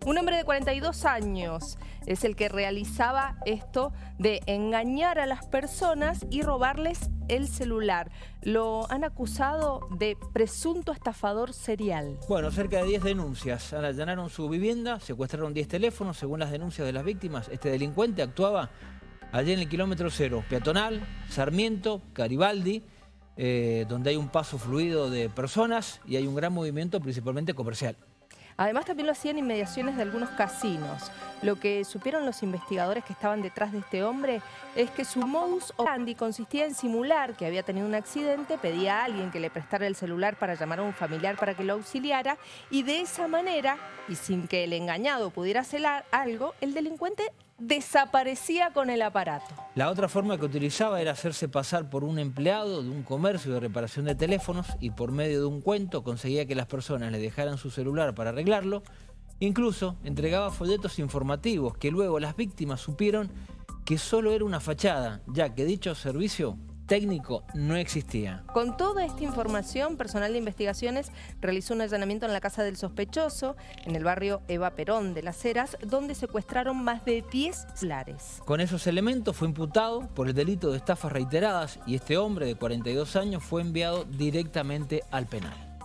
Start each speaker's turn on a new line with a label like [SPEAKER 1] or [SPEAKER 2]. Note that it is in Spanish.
[SPEAKER 1] Un hombre de 42 años es el que realizaba esto de engañar a las personas y robarles el celular. Lo han acusado de presunto estafador serial.
[SPEAKER 2] Bueno, cerca de 10 denuncias. Allanaron su vivienda, secuestraron 10 teléfonos. Según las denuncias de las víctimas, este delincuente actuaba allí en el kilómetro 0, peatonal, Sarmiento, Garibaldi, donde hay un paso fluido de personas y hay un gran movimiento principalmente comercial.
[SPEAKER 1] Además, también lo hacía en inmediaciones de algunos casinos. Lo que supieron los investigadores que estaban detrás de este hombre es que su modus operandi consistía en simular que había tenido un accidente, pedía a alguien que le prestara el celular para llamar a un familiar para que lo auxiliara y de esa manera, y sin que el engañado pudiera hacer algo, el delincuente desaparecía con el aparato.
[SPEAKER 2] La otra forma que utilizaba era hacerse pasar por un empleado de un comercio de reparación de teléfonos y por medio de un cuento conseguía que las personas le dejaran su celular para arreglarlo. Incluso entregaba folletos informativos que luego las víctimas supieron que solo era una fachada, ya que dicho servicio técnico no existía.
[SPEAKER 1] Con toda esta información, personal de investigaciones realizó un allanamiento en la casa del sospechoso, en el barrio Eva Perón de Las Heras, donde secuestraron más de 10 celulares.
[SPEAKER 2] Con esos elementos fue imputado por el delito de estafas reiteradas y este hombre de 42 años fue enviado directamente al penal.